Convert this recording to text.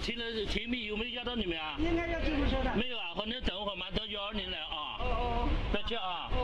请米有没有压到你们啊？ 应该要救护车的。 没有啊，好，那等会儿马上120来啊。 哦。 不要急啊。